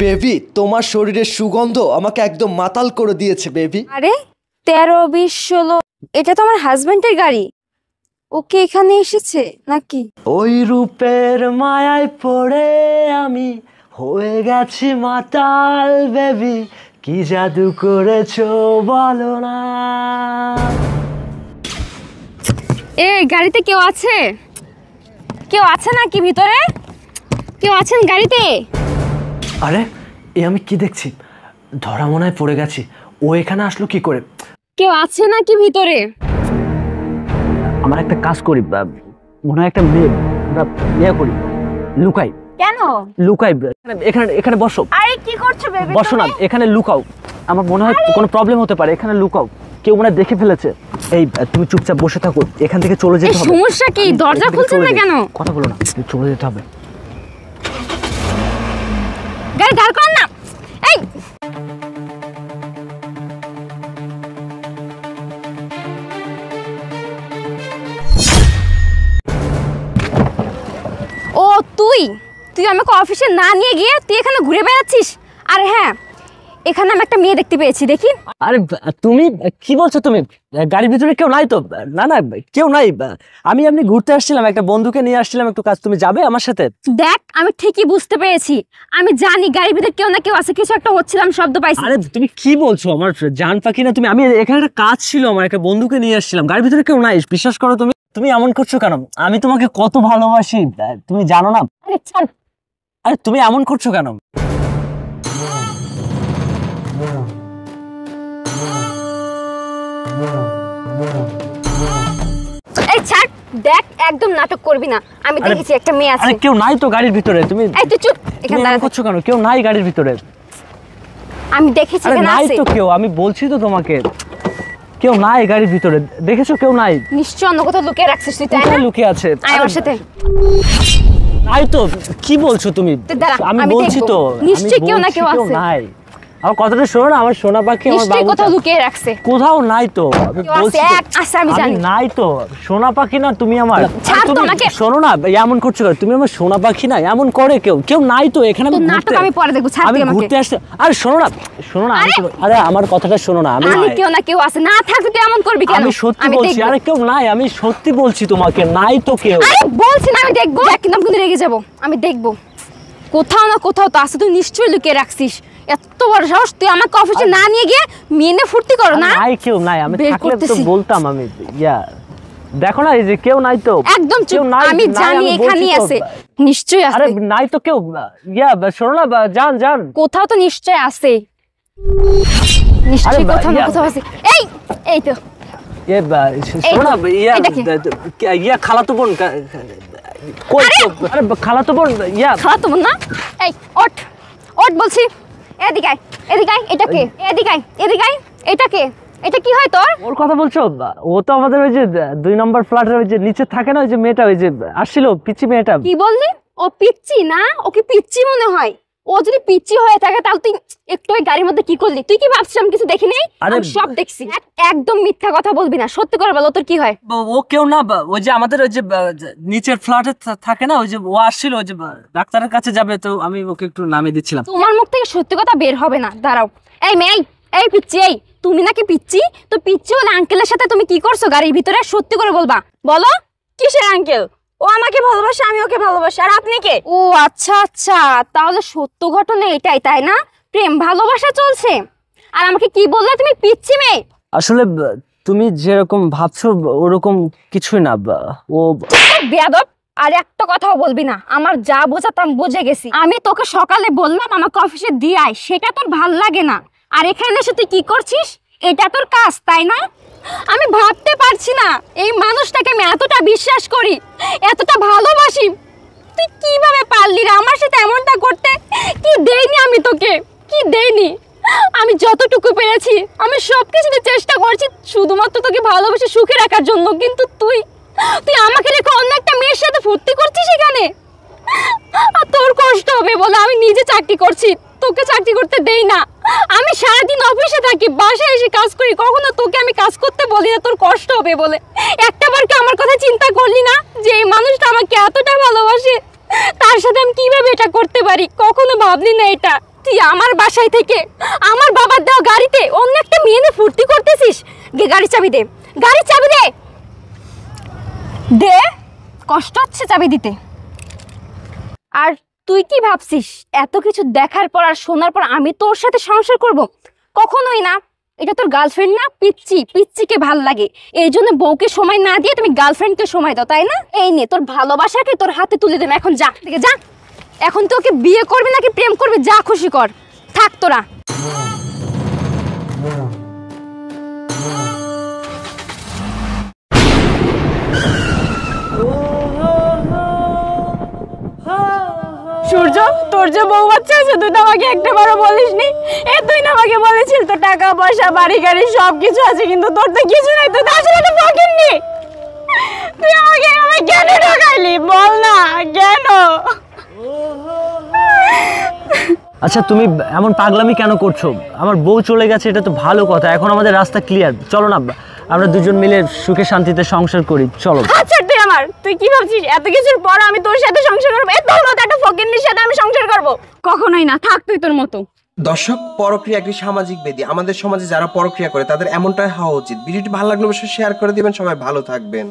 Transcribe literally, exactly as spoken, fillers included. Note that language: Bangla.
বেবি, তোমার শরীরের সুগন্ধ আমাকে একদম মাতাল করে দিয়েছে বেবি। আরে তেরো বিশ ষোলো, এটা তো আমার হাজবেন্ডের গাড়ি। ওকে এখানে এসেছে নাকি? ওই রূপের মায়ায় পড়ে আমি হয়ে গেছি মাতাল বেবি, কি জাদু করেছো বলো না। এ গাড়িতে কেউ আছে? কেউ আছে নাকি ভিতরে? কেউ আছেন গাড়িতে? আরে এ আমি কি দেখছি, ধরা মনে হয় পড়ে গেছি। ও এখানে আসলো কি করে? কেউ আছে নাকি ভিতরে? আমার একটা কাজ করি, মনে হয় একটা মেয়ে, আমরা ইয়ে করি, লুকাই। কেন লুকাই, এখানে এখানে বসো। আরে কি করছো বেবি? বসো না, এখানে লুকাও। আমার মনে হয় কোনো প্রবলেম হতে পারে, এখানে লুকাও। কেউ মনে হয় দেখে ফেলেছে। এই তুমি চুপচাপ বসে থাকো, এখান থেকে চলে যেতে হবে। সমস্যা কি? দরজা খুলছেন না কেন? কথা বলো না, চলে যেতে হবে। গাড়ি দাঁড় করান না। এই ও তুই তুই আমাকে অফিসে না নিয়ে গিয়ে তুই এখানে ঘুরে বেড়াচ্ছিস? আর হ্যাঁ, এখানে আমি একটা মেয়ে দেখতে পেয়েছি, দেখি। আরে তুমি কি বলছো? তুমি গাড়ির ভিতরে কেউ নাই তো? না না, কেউ নাই। আমি এমনি ঘুরতে আসছিলাম, একটা বন্ধুকে নিয়ে আসছিলাম একটু কাজ। তুমি যাবে আমার সাথে? দেখ, আমি ঠিকই বুঝতে পেরেছি। আমি জানি গাড়ির ভিতরে কেউ না কেউ আছে, কিছু একটা হচ্ছিলাম, শব্দ পাইছি। আরে তুমি কি বলছো? আমার জান পাখি না তুমি? আমি এখানে একটা কাজ ছিল, আমার একটা বন্ধুকে নিয়ে আসছিলাম। গাড়ির ভিতরে কেউ নাই, বিশ্বাস করো। তুমি তুমি এমন করছো কেন? আমি তোমাকে কত ভালোবাসি, তুমি জানো না? আরে ছাড়। আরে তুমি এমন করছো কেন? এই ছাড়, দেখ একদম নাটক করবি না। আমি দেখেছি একটা মেয়ে আছে। আরে কেউ নাই তো গাড়ির ভিতরে। তুমি এই তুই চুপ, এখানে দাঁড়া করছো কেন? কেউ নাই গাড়ির ভিতরে। আমি দেখেছি এখানে আছে। নাই তো কেউ, আমি বলছি তো তোমাকে, কেউ নাই গাড়ির ভিতরে। দেখেছো কেউ নাই? নিশ্চয় অন্য কোথাও লুকিয়ে রাখছিস তুই, তাই না? লুকিয়ে আছে। আয় আমার সাথে। নাই তো, কি বলছো তুমি? আমি বলছি তো নিশ্চয় কেউ না কেউ আছে। নাই, আমার কথাটা শোনো না। আমার সোনা পাখি আমার বাবু কোথাও লুকিয়ে রাখছে। কোথাও নাই তো, আমি বলছি আচ্ছা আমি জানি নাই তো। সোনা পাখি না তুমি আমার? তুমি শোনো না, এমন করছো কেন? তুমি আমার সোনা পাখি না? এমন করে কেউ? কেউ নাই তো এখানে। আমি নাটক আমি পরে দেখব, ছাড় তুই আমাকে। ঘুরতে আসছে। আরে শোনো না, শোনো না। আরে আমার কথাটা শোনো না। আমি আমি কেউ না কেউ আছে, না থাকলে তুই এমন করবি কেন? আমি সত্যি বলছি। আরে কেউ নাই, আমি সত্যি বলছি তোমাকে, নাই তো কেউ। আরে বলছি না, আমি দেখব। দেখ কিন্তু আমি রেগে যাব। আমি দেখব কোথাও না কোথাও তো আছে, তুই নিশ্চয়ই লুকিয়ে রাখছিস। এত বড় সাহস তুই আমাকে অফিসে না নিয়ে গিয়ে মেনে ফুর্তি করো না? নাই কেউ নাই, আমি থাকলে তো বলতাম। আমি ইয়া দেখো না, এই যে কেউ নাই তো। একদম চুপ, আমি জানি এখানেই আছে, নিশ্চয়ই আছে। আরে নাই তো কেউ। ইয়া শোনো না, জান জান কোথাও তো নিশ্চয়ই আছে, নিশ্চয়ই কোথাও না কোথাও আছে। এই এই তো এ শোনো না, ইয়া ইয়া খালাতো বোন কই? আরে খালাতো বোন, ইয়া খালাতো বোন না? এই ওঠ ওঠ বলছি, এদিকে আয়, এদিকে আয়। এটা কে? এদিকে আয়, এদিকে আয়। এটা কে? এটা কি হয় তোর? ওর কথা বলছো? ও তো আমাদের ওই যে দুই নম্বর ফ্ল্যাটের ওই যে নিচে থাকে না, ওই যে মেয়েটা, ওই যে আসছিল পিচ্চি মেয়েটা। কি বললি? ও পিচ্চি না? ওকে পিচ্চি মনে হয়। ও যদি পিচ্চি হয়ে থাকে তাহলে তুই একটু ওই গাড়ির মধ্যে কি করলি? তুই কি ভাবছিস আমি কিছু দেখি নাই? আমি সব দেখছি। একদম মিথ্যা কথা বলবি না, সত্যি করে বল তোর কি হয়? ও কেউ না, ওই যে আমাদের ওই যে নিচের ফ্ল্যাটে থাকে না, ওই যে ও আসছিল, ওই যে ডাক্তারের কাছে যাবে, তো আমি ওকে একটু নামিয়ে দিচ্ছিলাম। তোমার মুখ থেকে সত্যি কথা বের হবে না, দাঁড়াও। এই মেয়ে, এই পিচ্চি, এই তুমি নাকি পিচ্চি? তো পিচ্চি হলে আঙ্কেলের সাথে তুমি কি করছো গাড়ির ভিতরে? সত্যি করে বলবা, বলো। কিসের আঙ্কেল? ও আমাকে ভালোবাসে, আমি ওকে ভালোবাসি। আর আপনি কে? ও আচ্ছা আচ্ছা, তাহলে সত্য ঘটনা এটাই, তাই না? প্রেম ভালোবাসা চলছে। আর আমাকে কি বললে তুমি? পিচ্চি মেয়ে। আসলে তুমি যেরকম ভাবছো ওরকম কিছুই না। ও বেয়াদব, আর একটা কথাও বলবি না। আমার যা বোঝাতাম বুঝে গেছি। আমি তোকে সকালে বললাম আমাকে অফিসে দিয়ে আয়, সেটা তোর ভাল লাগে না। আর এখানে এসে তুই কি করছিস? এটা তোর কাজ, তাই না? আমি ভাবতে পারছি না এই মানুষটাকে আমি এতটা বিশ্বাস করি, এতটা ভালোবাসি, তুই কিভাবে পারলি রে আমার সাথে এমনটা করতে? কি দেইনি আমি তোকে? কি দেইনি? আমি যতটুকু পেরেছি আমি সব কিছুতে চেষ্টা করছি শুধুমাত্র তোকে ভালোবেসে সুখে রাখার জন্য, কিন্তু তুই তুই আমাকে রেখে অন্য একটা মেয়ের সাথে ফুর্তি করছিস এখানে। আর তোর কষ্ট হবে বলে আমি নিজে চাকরি করছি, তোকে চাকরি করতে দেই না। আমি সারাদিন অফিসে থাকি, বাসায় এসে কাজ করি, কখনো তোকে আমি কাজ করতে বলি না তোর কষ্ট হবে বলে। একটাবার কি আমার কথা চিন্তা করলি না যে এই মানুষটা আমাকে এতটা ভালোবাসে, তার সাথে আমি কিভাবে এটা করতে পারি? কখনো ভাবলি না এটা? তুই আমার বাসায় থেকে আমার বাবার দেওয়া গাড়িতে অন্য একটা মেয়ে নিয়ে ফুর্তি করতেছিস। গে গাড়ি চাবি দে, গাড়ি চাবি দে, দে। কষ্ট হচ্ছে চাবি দিতে। আর তুই কি ভাবছিস এত কিছু দেখার পর আর শোনার পর আমি তোর সাথে সংসার করব? কখনোই না। এটা তোর গার্লফ্রেন্ড না, পিচ্চি, পিচ্চিকে ভাল লাগে এই জন্য বউকে সময় না দিয়ে তুমি গার্লফ্রেন্ডকে সময় দাও, তাই না? এই নে তোর ভালোবাসাকে তোর হাতে তুলে দেবে। এখন যা থেকে যা। এখন তোকে বিয়ে করবি নাকি প্রেম করবি, যা খুশি কর, থাক তোরা। সূর্য, তোর যে বউ বাচ্চা আছে তুই তো আমাকে একটা বারো বলিসনি। এ তুই না আমাকে বলেছিল তোর টাকা পয়সা বাড়ি গাড়ি সব কিছু আছে, কিন্তু তোর তো কিছু নাই। তুই তো আসলে একটা ফকিন্নি। তুই আমাকে এভাবে কেন ঠকাইলি বল না, কেন? আচ্ছা তুমি এমন পাগলামি কেন করছো? আমার বউ চলে গেছে এটা তো ভালো কথা, এখন আমাদের রাস্তা ক্লিয়ার। চলো না আমরা দুজন মিলে সুখে শান্তিতে সংসার করি, চলো। আচ্ছা তুই আমার, তুই কি ভাবছিস এত কিছুর পর আমি তোর সাথে সংসার করবো? এ তোর মতো একটা ফকিন্নির সাথে আমি সংসার করবো? কখনোই না, থাক তুই তোর মতো। দর্শক, পরক্রিয়া একটি সামাজিক ব্যাধি। আমাদের সমাজে যারা পরক্রিয়া করে তাদের এমনটাই হওয়া উচিত। ভিডিওটি ভালো লাগলে অবশ্যই শেয়ার করে দিবেন। সবাই ভালো থাকবেন।